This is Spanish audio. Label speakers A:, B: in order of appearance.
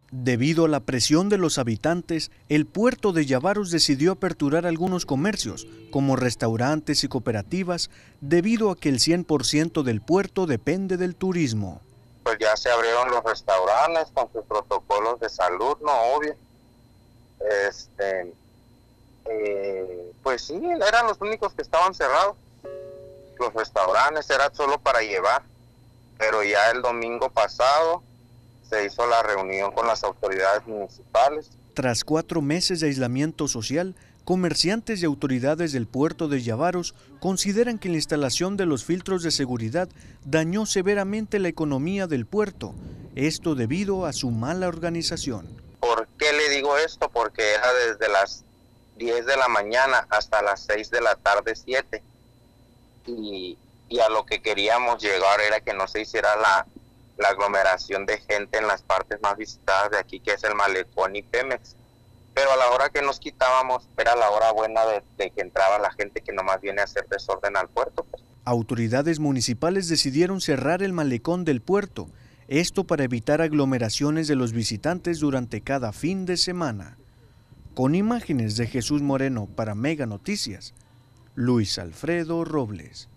A: Debido a la presión de los habitantes, el puerto de Yávaros decidió aperturar algunos comercios, como restaurantes y cooperativas, debido a que el 100% del puerto depende del turismo.
B: Pues ya se abrieron los restaurantes con sus protocolos de salud, no obvio. Pues sí, eran los únicos que estaban cerrados. Los restaurantes era solo para llevar, pero ya el domingo pasado se hizo la reunión con las autoridades municipales.
A: Tras 4 meses de aislamiento social, comerciantes y autoridades del puerto de Yávaros consideran que la instalación de los filtros de seguridad dañó severamente la economía del puerto, esto debido a su mala organización.
B: ¿Por qué le digo esto? Porque era desde las 10 de la mañana hasta las 6 de la tarde, 7. Y a lo que queríamos llegar era que no se hiciera la aglomeración de gente en las partes más visitadas de aquí, que es el Malecón y Pemex. Pero a la hora que nos quitábamos, era la hora buena de que entraba la gente que nomás viene a hacer desorden al puerto.
A: Autoridades municipales decidieron cerrar el malecón del puerto, esto para evitar aglomeraciones de los visitantes durante cada fin de semana. Con imágenes de Jesús Moreno para Mega Noticias, Luis Alfredo Robles.